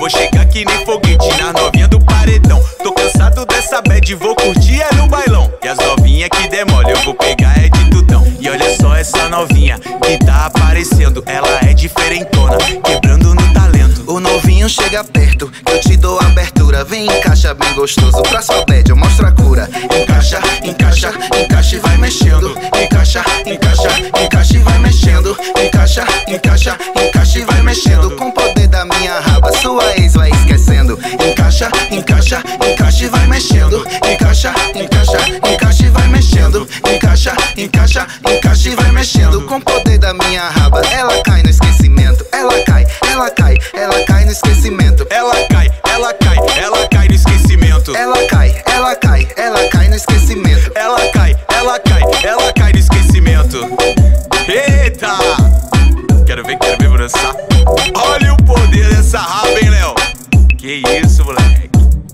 Vou chegar que nem foguete nas novinha do paredão. Tô cansado dessa bad, vou curtir é no bailão. E as novinha que demole, eu vou pegar é de tudão. E olha só essa novinha que tá aparecendo, ela é diferentona, quebrando no talento. O novinho chega perto, que eu te dou abertura. Vem, encaixa bem gostoso, pra sua bad eu mostro a cura. Encaixa, encaixa, encaixa e vai mexendo. Encaixa, encaixa, encaixa e vai mexendo. Encaixa, encaixa, encaixa e vai mexendo. Com o poder da minha raba, sua ex vai esquecendo. Encaixa, encaixa, encaixa e vai mexendo. Encaixa, encaixa, encaixa e vai mexendo. Encaixa, encaixa, encaixa e vai mexendo. Com o poder da minha raba, ela cai no esquecimento. Ela cai, ela cai, ela cai no esquecimento. Ela cai, ela cai, ela cai no esquecimento. Ela cai, ela cai, ela cai no esquecimento. Ela cai, ela cai, ela cai no esquecimento. Eita! Quero ver por dançar. Olha o poder dessa raba, hein, Léo? Que isso, moleque?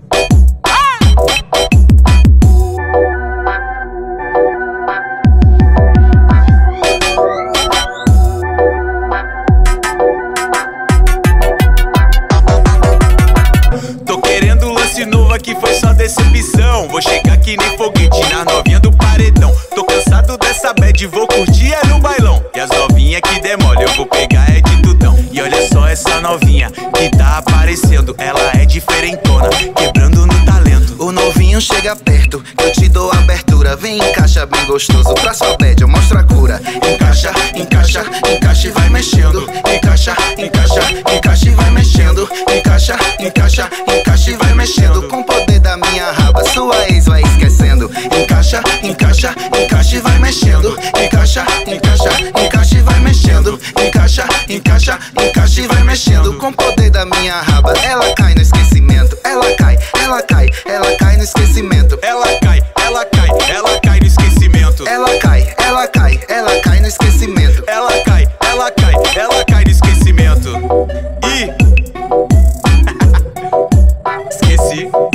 Tô querendo lance novo aqui, foi só decepção. Vou chegar que nem foguete nas novinha do paredão. Tô cansado dessa bad, vou curtir é no bailão. E as novinha que demole, eu vou pegar é de tudão. E olha só essa novinha que tá aparecendo, ela é diferentona, quebrando no talento. O novinho chega perto, que eu te dou abertura. Vem, encaixa bem gostoso, pra sua bad eu mostro a cura. Encaixa, encaixa, encaixa e vai mexendo. Encaixa, encaixa, encaixa e vai mexendo. Encaixa, encaixa, encaixa e vai mexendo. Com o poder da minha raba, sua ex vai esquecendo. Encaixa, encaixa, encaixa e vai mexendo. Encaixa, encaixa, encaixa e vai mexendo. Encaixa, encaixa, encaixa e vai mexendo. Com o poder da minha raba, ela cai no esquecimento. Ela cai, ela cai, ela cai no esquecimento. Ela cai, ela cai, ela cai no esquecimento. Ela cai, ela cai, ela cai no esquecimento. Ela cai, ela cai, ela cai no esquecimento. Ih! Esqueci.